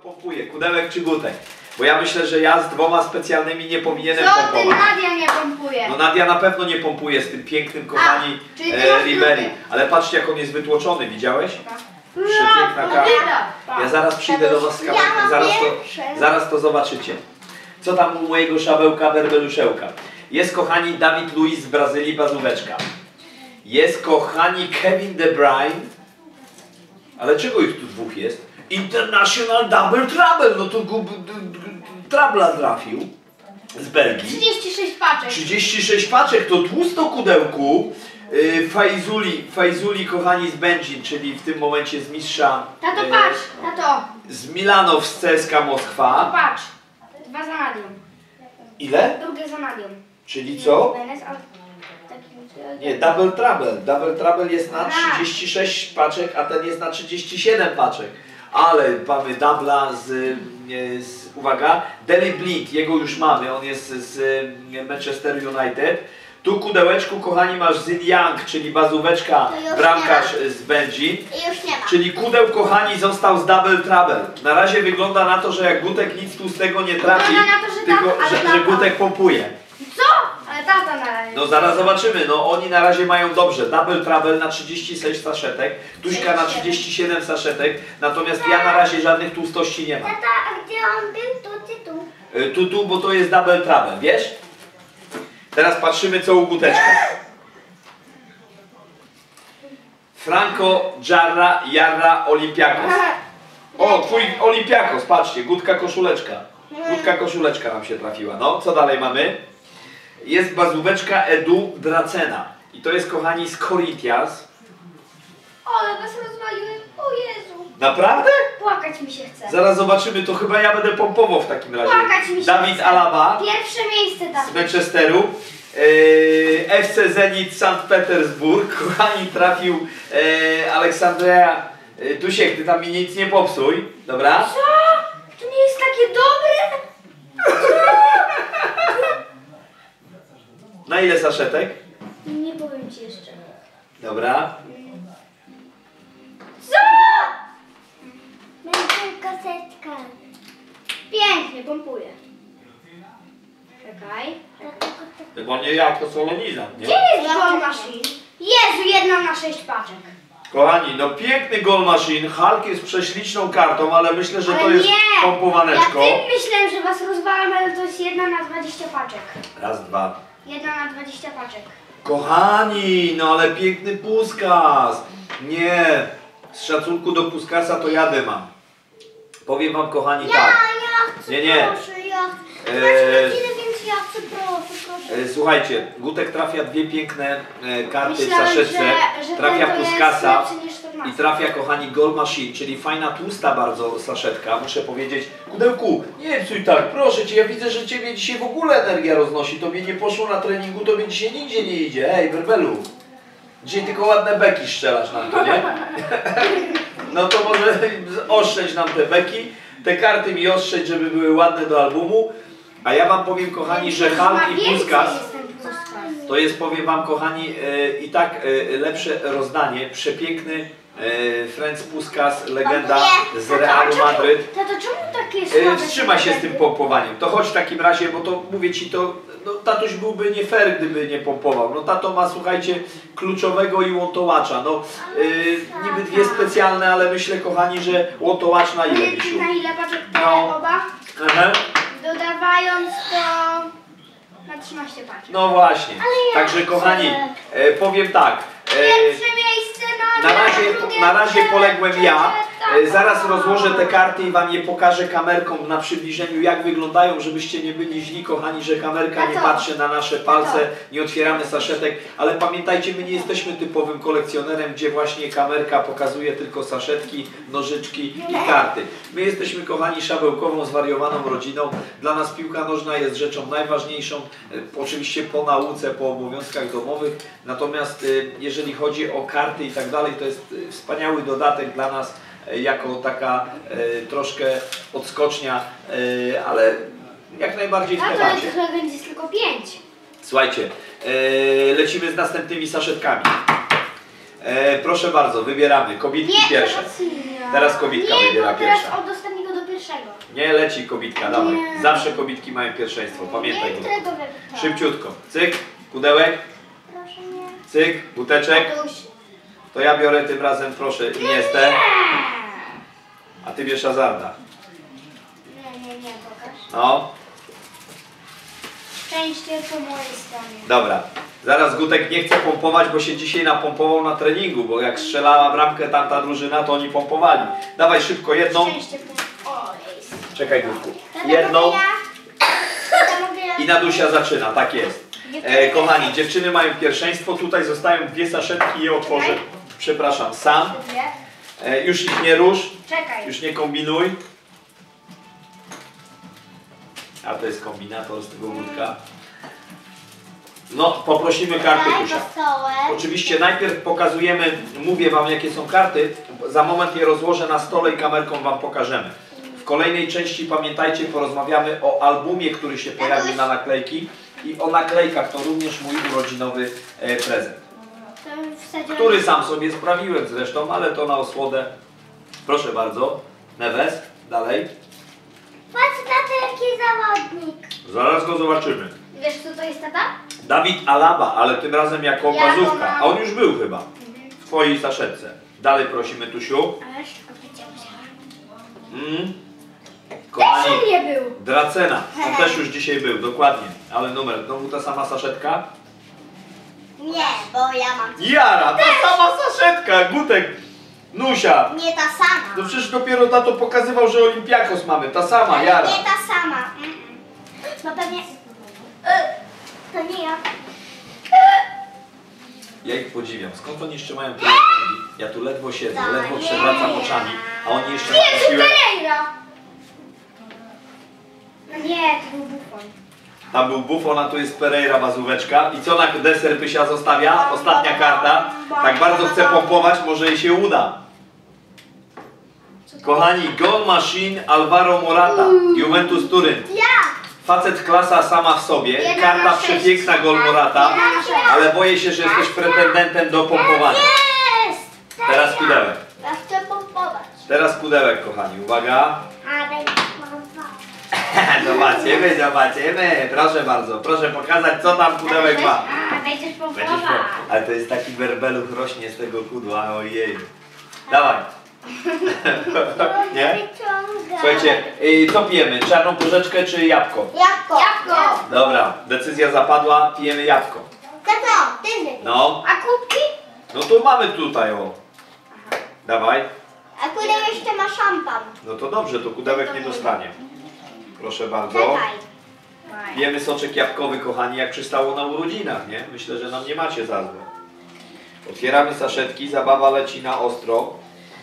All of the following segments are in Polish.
pompuje? Kudełek czy Gutek? Bo ja myślę, że ja z dwoma specjalnymi nie powinienem Co pompować. ty, Nadia nie pompuje? No Nadia na pewno nie pompuje z tym pięknym, kochani, czyli ty masz Ribery. drugie. Ale patrzcie, jak on jest wytłoczony, widziałeś? Tak. Przepiękna kawa. Ja zaraz przyjdę do was z kawałkiem, Ja zaraz to zobaczycie. Co tam u mojego szabełka, berbeluszełka? Jest, kochani, Dawid Luiz z Brazylii, bazóweczka. Jest, kochani, Kevin De Bruyne. Ale czego ich tu dwóch jest? International Double Trouble. No to Trabla trafił z Belgii. 36 paczek. 36 paczek, to tłusto kudełku. Fajzuli, kochani, z Będzin, czyli w tym momencie z mistrza. Tato, patrz, tato. Z Milanow z CSKA Moskwa. Patrz. Dwa za Nadią. Ile? Drugie za Nadią. Czyli co? Takim... Nie, Double Trouble. Double Trouble jest na 36 paczek, a ten jest na 37 paczek. Ale mamy dubla uwaga, Daley Blind, jego już mamy, on jest z Manchester United. Tu kudełeczku, kochani, masz Zin Young, czyli bazóweczka, bramkarz z Belgii. Już nie ma. Czyli kudeł, kochani, został z Double Trouble. Na razie wygląda na to, że jak Gutek nic tu z tego nie trafi, Wygląda na to, że tylko tak, ale że tata. Gutek pompuje. Co? Ale tata na razie. No zaraz zobaczymy, no oni na razie mają dobrze. Double Trouble na 36 saszetek, Tuśka na 37 saszetek, natomiast ja na razie żadnych tłustości nie mam. Tata, a gdzie on był? Tu. Tu, bo to jest Double Trouble, wiesz? Teraz patrzymy, co u Guteczka. Franco Jarra Olympiakos. O, twój Olympiakos, patrzcie, Gutka koszuleczka. Gutka koszuleczka nam się trafiła. No, co dalej mamy? Jest bazóweczka Edu Dracena. I to jest, kochani, z Corinthians. Ale was rozwaliłem. O Jezu. Naprawdę? Płakać mi się chce. Zaraz zobaczymy, to chyba ja będę pompował w takim razie. Płakać mi się Dawid chce. Alaba Pierwsze miejsce tam. z Manchesteru. FC Zenit Sankt Petersburg. Kochani, trafił Aleksandria. Tusiek, ty tam mi nic nie popsuj. Dobra? Co? To nie jest takie dobre? Na ile saszetek? Nie powiem ci jeszcze. Dobra. Co? Będzie kasetka. Pięknie, pompuję. Czekaj. Chyba nie jak to solonizant, nie? Gdzie jest Goal Machine? Jezu, jedna na 6 paczek. Kochani, no piękny goal machine. Hulk jest prześliczną kartą, ale myślę, że to jest pompowaneczko. Ja myślałem, że was rozwalam, ale to jest 1 na 20 paczek. Raz, dwa. 1 na 20 paczek. Kochani, no ale piękny Puskas. Nie, z szacunku do Puskasa to jadę mam. Powiem wam, kochani, tak. Ja chcę, Nie. proszę, ja chcę. Więc ja chcę, proszę. Słuchajcie, Gutek trafia dwie piękne karty Myślałem, w saszetce. że Trafia ten to Puskasa jest lepszy niż 14. i trafia, kochani, Goal Machine, czyli fajna, tłusta bardzo saszetka. Muszę powiedzieć, Kudełku, nie psuj tak, proszę cię, ja widzę, że ciebie dzisiaj w ogóle energia roznosi. Tobie nie poszło na treningu, tobie dzisiaj nigdzie nie idzie. Ej, Berbelu, dzisiaj tylko ładne beki strzelasz nam to, nie? No to może oszczędź nam te beki, te karty mi oszczędź, żeby były ładne do albumu. A ja wam powiem, kochani, że Hulk i Puskas to jest, powiem wam, kochani, i tak lepsze rozdanie. Przepiękny Ferenc Puskas, legenda z Realu Madryt. Tato, czemu takie słabe Wstrzymaj się z tym pompowaniem. To chodź w takim razie, bo to mówię ci, to no, tatuś byłby nie fair, gdyby nie pompował. No tato ma, słuchajcie, kluczowego i łątołacza. No niby dwie specjalne, ale myślę, kochani, że łątołacz na ile, Misiu? Na ile paczek te No. oba? Aha. Dodawając to na 13 paczek. No właśnie. Także, kochani, powiem tak. Pierwsze miejsce Na razie poległem ja. Zaraz rozłożę te karty i wam je pokażę kamerką na przybliżeniu, jak wyglądają, żebyście nie byli źli, kochani, że kamerka nie patrzy na nasze palce, nie otwieramy saszetek, ale pamiętajcie, my nie jesteśmy typowym kolekcjonerem, gdzie właśnie kamerka pokazuje tylko saszetki, nożyczki i karty. My jesteśmy, kochani, szabełkową, zwariowaną rodziną. Dla nas piłka nożna jest rzeczą najważniejszą, oczywiście po nauce, po obowiązkach domowych, natomiast jeżeli chodzi o karty i tak dalej, to jest wspaniały dodatek dla nas, jako taka troszkę odskocznia, ale jak najbardziej w temacie. Ale tych legend jest tylko 5. Słuchajcie, lecimy z następnymi saszetkami. Proszę bardzo, wybieramy. Kobitki pierwsze. Teraz kobitka wybiera teraz pierwsza. od ostatniego do pierwszego. Nie, leci kobitka, dawaj. Zawsze kobitki mają pierwszeństwo, pamiętaj. Nie, którego wybrać? Szybciutko. Cyk, pudełek, Proszę nie. cyk, buteczek. Tatuś. To ja biorę tym razem, proszę, Iniestę. A ty bierz Hazarda. Nie, pokaż. No, Szczęście po mojej stronie. dobra. Zaraz Gutek nie chce pompować, bo się dzisiaj napompował na treningu, bo jak strzelała bramkę tamta drużyna, to oni pompowali. Dawaj szybko, jedną. Szczęście po mojej stronie. Czekaj, Gutku. Tata, Jedną. mogę ja? Tata, mogę ja? I Nadusia zaczyna, tak jest. Kochani, dziewczyny mają pierwszeństwo, tutaj zostają dwie saszetki i je otworzę. Przepraszam, sam. Już ich nie rusz, Czekaj. już nie kombinuj. A to jest kombinator z tego Gutka. No, poprosimy karty Tusia. Oczywiście najpierw pokazujemy, mówię wam jakie są karty, za moment je rozłożę na stole i kamerką wam pokażemy. W kolejnej części pamiętajcie, porozmawiamy o albumie, który się pojawił na naklejki i o naklejkach, to również mój urodzinowy prezent. Który sam sobie sprawiłem zresztą, ale to na osłodę. Proszę bardzo. Neves, dalej. Patrz, tata, jaki zawodnik. Zaraz go zobaczymy. Wiesz, co to jest, tata? Dawid Alaba, ale tym razem jako Ja bazówka. go mam. A on już był chyba w twojej saszetce. Dalej prosimy, Tusiu. Ale szybko wiedziałem. Kochani, Też u mnie był. Dracena. On też już dzisiaj był, dokładnie. Ale numer, znowu ta sama saszetka? Nie, bo ja mam. Jara, ta sama saszetka, Gutek, Nusia. Nie ta sama. No przecież dopiero tato pokazywał, że Olympiakos mamy, ta sama, Jara. Nie ta sama. No pewnie. To nie ja. Ja ich podziwiam. Skąd oni jeszcze mają tyle energii? Ja tu ledwo siedzę, ledwo przewracam oczami, a oni jeszcze mają Jezu, siłę. Pereira! No nie, to był Buffon. Tam był Buffon, a tu jest Pereira, bazóweczka. I co na deser Pysia zostawia? Ostatnia karta. Tak bardzo chce pompować, może jej się uda. Kochani, Goal Machine Alvaro Morata, Juventus Turyn. Ja! Facet klasa sama w sobie, Jeden karta na sześć. przepiękna Gol Morata, Jeden na sześć. ale boję się, że jesteś pretendentem do pompowania. Jest! Teraz pudełek. Ja chcę pompować. Teraz pudełek, kochani. Uwaga. A będziesz pompować. Zobaczymy, zobaczymy. Proszę bardzo, proszę pokazać, co tam pudełek ma. A będziesz pompować. Będziesz Ale to jest taki werbeluch, rośnie z tego kudła, ojej. Dawaj. Nie? Wyciągam. Słuchajcie, co pijemy? Czarną porzeczkę czy jabłko? Jabłko. Jabłko. Dobra, decyzja zapadła, pijemy jabłko. Tato, ty nie. No, A kubki? no to mamy tutaj, o. Dawaj. A kudeł jeszcze ma szampan. No to dobrze, to kudełek nie dostanie. Proszę bardzo. Czekaj. Pijemy soczek jabłkowy, kochani, jak przystało na urodzinach, nie? Myślę, że nam nie macie za złe. Otwieramy saszetki, zabawa leci na ostro.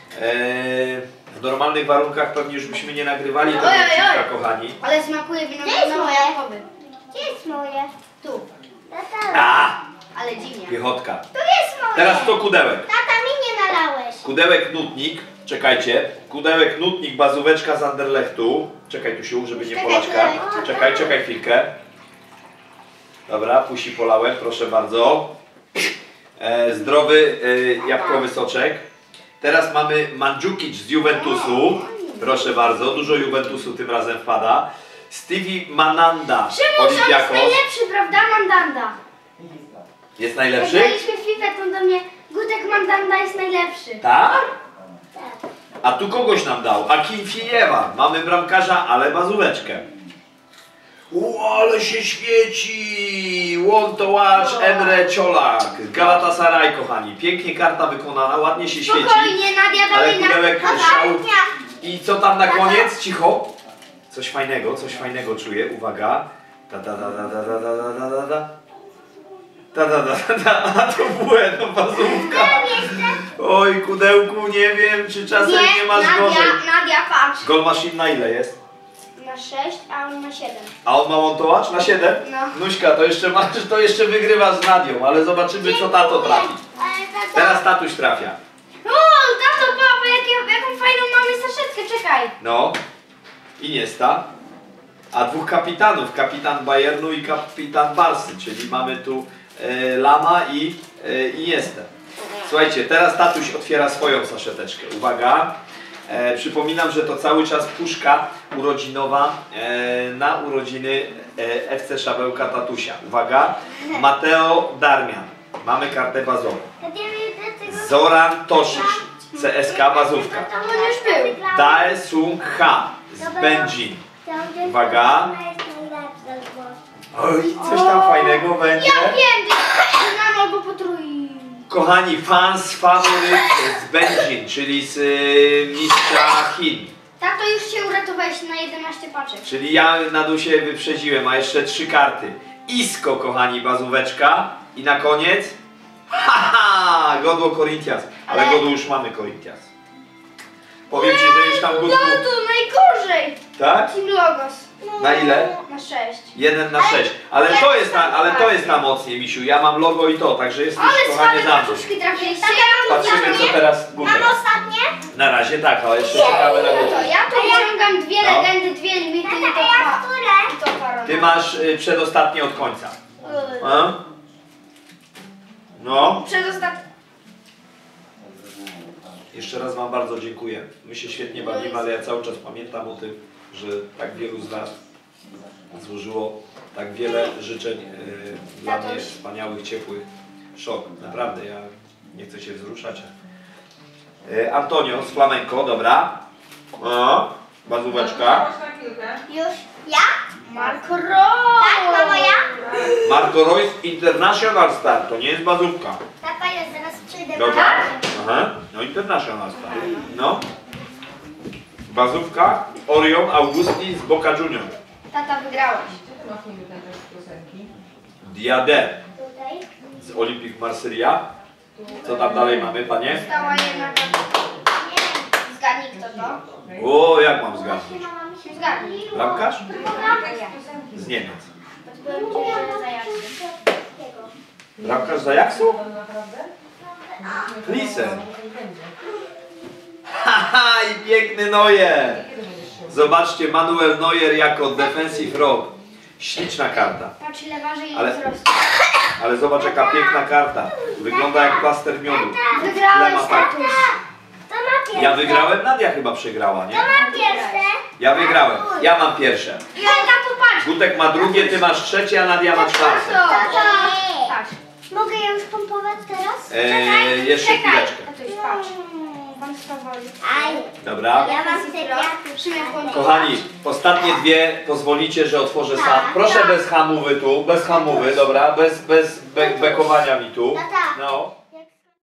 W normalnych warunkach pewnie już byśmy nie nagrywali tego odcinka, kochani. Ale smakuje Gdzie jest winogron moje? jabłkowy. Gdzie jest moje? Tu. Tata, A! Ale dziwnie. Piechotka. tu jest moje. Teraz to kudełek. Tata, mi nie nalałeś. Kudełek nutnik, czekajcie. Kudełek nutnik, bazóweczka z Anderlechtu. Czekaj Tusiu, żeby nie Polaczka. Czekaj chwilkę. Dobra, Pusi polałem, proszę bardzo. Zdrowy jabłkowy soczek. Teraz mamy Mandzukic z Juventusu. Proszę bardzo, dużo Juventusu tym razem wpada. Stevie Mananda, Szymon, on jest Olympiakos. najlepszy, prawda? Mandanda. Jest Jak najlepszy? graliśmy w FIFA, to do mnie Gutek Mandanda jest najlepszy. Tak? A tu kogoś nam dał. Akinfiejewa. Mamy bramkarza, ale bazóweczkę. Ale się świeci! Want to watch Emre Czolak. Galatasaray, kochani. Pięknie karta wykonana, ładnie się świeci. Spokojnie, Nadia, Ale dalej na... pudełek Tata, szał. I co tam na koniec? Cicho. Coś fajnego czuję. Uwaga. Ta ta ta ta ta ta ta ta ta ta. Ta ta ta ta ta. A to błędna bazówka. Oj, kudełku, nie wiem, czy czasem nie masz gorzej. Nadia, patrz. Goal Machine na ile jest? Na 6, a on na 7. A on ma montować? Na 7? No. Nuśka, to jeszcze wygrywa z Nadią, ale zobaczymy, co tato trafi. Ale tata, Teraz tatuś trafia. O, tato, papa, jaką fajną mamy saszetkę, czekaj. No. Iniesta. A dwóch kapitanów. Kapitan Bayernu i kapitan Barsy, czyli mamy tu Lama i Iniestę. Słuchajcie, teraz tatuś otwiera swoją saszeteczkę. Uwaga. Przypominam, że to cały czas puszka urodzinowa na urodziny FC Szabełka Tatusia. Uwaga, Mateo Darmian. Mamy kartę bazową. Zoran Tosisz, CSK bazówka. To on już był. Dae Sung Ha z Będzin. Uwaga. Oj, coś tam fajnego będzie. Ja wiem, dynamo albo potrój. Kochani, fans faworyt z Będzin, czyli z mistrza Chin. Tato, już się uratowałeś na 11 paczek. Czyli ja na dół się wyprzedziłem, a jeszcze 3 karty. Isko, kochani, bazóweczka. I na koniec... Haha! Godło Corinthians. Ale godło już mamy Corinthians. Powiem ci, że już tam godło... No to najgorzej. Tak? Team Logos. Na ile? Na 6. 1 na 6. Ale to jest na mocniej, misiu. Ja mam logo i to, także jesteś, Ale kochanie, słabe za mną. paczuszki trafiliście. Patrzymy, co teraz Gutek. Mam ostatnie? Na razie tak, ale jeszcze ciekawe na To górę. ja tu wyciągam 2 No. legendy, 2 limity i to A ja które? I to parona. Ty masz przedostatnie od końca. A? No. Przedostatni. Jeszcze raz wam bardzo dziękuję. My się świetnie bawimy, ale ja cały czas pamiętam o tym, że tak wielu z was złożyło tak wiele życzeń dla mnie wspaniałych, ciepłych. Szok, naprawdę, ja nie chcę się wzruszać. Antonio z Flamenco, dobra. O, bazóweczka. Już? Ja? Marco Rose. Tak, mamo, ja? Marco Reus International Star, to nie jest bazówka. Tata, ja zaraz przyjdę. Dobra. Aha, no International Star. No. Bazówka Orion Augustin z Boca Junior. Tata, wygrałeś. Diadem Tutaj. z Olympique Marsylia. Co tam dalej mamy, panie? Stała jedna karta. Zgadnij kto to. O, jak mam zgadnąć? Mama mi się Zgadnij. Bramkarz? Ja. Z Niemiec. Powiem ci, że za jakie. Bramkarz z Ajaxu? Klisen. Haha, i piękny Neuer. Zobaczcie, Manuel Neuer jako defensive rock. Śliczna karta. Patrz ile waży i Ale- wzrostu. Ale zobacz, jaka piękna karta. Wygląda jak plaster miodu. Wygrałeś, Tle ma tak. tatuś. To ma pierwsze. Ja wygrałem, Nadia chyba przegrała, nie? To ma pierwsze. Ja wygrałem. Ja mam pierwsze. I on tato, patrz. Gutek ma drugie, ty masz trzecie, a Nadia ma czwarte. Tata. Patrz. Mogę ja już pompować teraz? Jeszcze Czekaj. chwileczkę. Tatuś, patrz. Pan swobodny. Aj. Dobra. Ja mam te Szymek włączył. Kochani, ostatnie dwie pozwolicie, że otworzę sam. Proszę bez hamowy tu, bez hamowy, dobra? Bez bekowania mi tu. Tata. No.